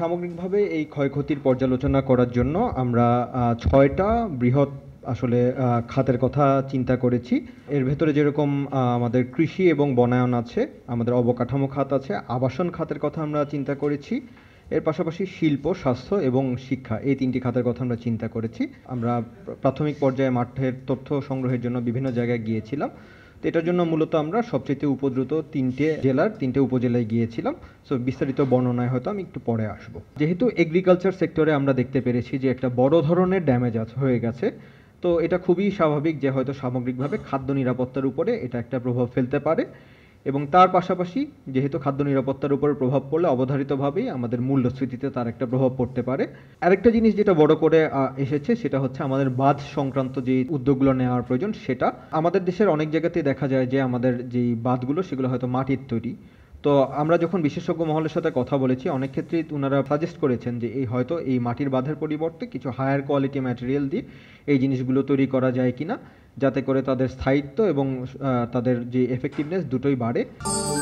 সামগ্রিকভাবে এই ক্ষয়ক্ষতির পর্যালোচনা করার জন্য আমরা ৬টা বৃহৎ আসলে খাতের কথা চিন্তা করেছি। এর ভেতরে যেরকম আমাদের কৃষি এবং বনায়ন আছে, আমাদের অবকাঠামো খাত আছে, আবাসন খাতের কথা আমরা চিন্তা করেছি। এর পাশাপাশি শিল্প, স্বাস্থ্য এবং শিক্ষা, এই ৩টি খাতের কথা আমরা চিন্তা করেছি। আমরা প্রাথমিক পর্যায়ে মাঠের তথ্য সংগ্রহের জন্য বিভিন্ন জায়গায় গিয়েছিলাম। তো এটার জন্য মূলত আমরা সবচেয়ে উপদ্রুত ৩টে জেলার ৩টে উপজেলায় গিয়েছিলাম। সো বিস্তারিত বর্ণনায় হয়তো আমি একটু পরে আসবো। যেহেতু এগ্রিকালচার সেক্টরে আমরা দেখতে পেরেছি যে একটা বড় ধরনের ড্যামেজ হয়ে গেছে, তো এটা খুবই স্বাভাবিক যে হয়তো সামগ্রিকভাবে খাদ্য নিরাপত্তার উপরে এটা একটা প্রভাব ফেলতে পারে। এবং তার পাশাপাশি যেহেতু খাদ্য নিরাপত্তার উপর প্রভাব পড়লে অবধারিতভাবেই আমাদের মূল্যস্ফীতিতে তার একটা প্রভাব পড়তে পারে। আরেকটা জিনিস যেটা বড় করে এসেছে সেটা হচ্ছে আমাদের বাঁধ সংক্রান্ত যে উদ্যোগগুলো নেওয়ার প্রয়োজন সেটা। আমাদের দেশের অনেক জায়গাতেই দেখা যায় যে আমাদের যেই বাঁধগুলো সেগুলো হয়তো মাটির তৈরি। তো আমরা যখন বিশেষজ্ঞ মহলের সাথে কথা বলেছি, অনেক ক্ষেত্রেই ওনারা সাজেস্ট করেছেন যে হয়তো এই মাটির বাঁধের পরিবর্তে কিছু হায়ার কোয়ালিটি ম্যাটেরিয়াল দিয়ে এই জিনিসগুলো তৈরি করা যায় কিনা, যাতে করে তাদের স্থায়িত্ব এবং তাদের যে এফেক্টিভনেস দুটোই বাড়ে।